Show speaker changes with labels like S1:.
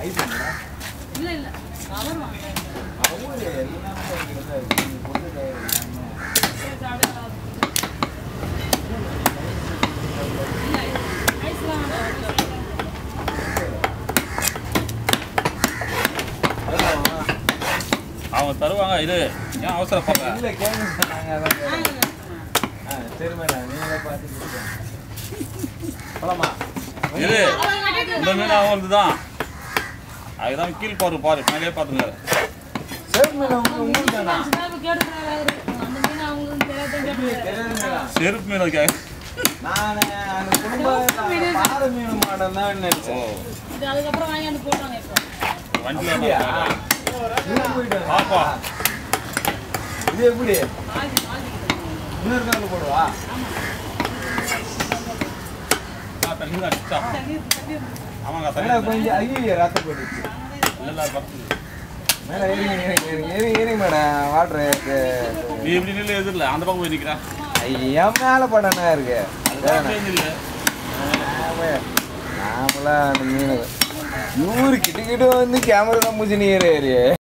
S1: அவங்க தருவாங்க. இது ஏன் அவசரப்படுற?
S2: இல்லை கேட்க சொன்னாங்க. சரி மேடம் நீங்களே பார்த்து போலாமா?
S1: இது இந்த மீன் அவங்களுக்கு தான். அதுதான் கீழ் பாரு மேலே பார்த்துங்க.
S2: செருப்பு மீன் உங்களுக்கு தானா?
S1: செருப்பு மீன் ஓகே.
S2: நான் அந்த குடும்ப பாறை மீன் மாடல் தான் நினைச்சேன்.
S3: இது அதுக்கப்புறம் வாங்கி வந்து போட்டாங்க. இப்போ
S1: வண்டியில்
S2: பாப்பா இது எப்படி இன்னொரு கால போடுவா?
S1: ஆமாங்க
S2: கொஞ்சம் ஐயோ ரத்த போட்டுச்சு. மேலே ஏறி மேடம் வாட்ரு.
S1: நீ எப்படி நின்று எதிரில் அந்த பக்கம் போய் நிற்கிறேன்.
S2: ஐயா மேலே படனா இருக்கு. நாமளாம் அந்த மீன் இவரு கிட்ட வந்து கேமரா தான் மூச்சு நீர்